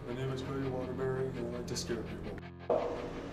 My name is Cody Waterbury, and I like to scare people.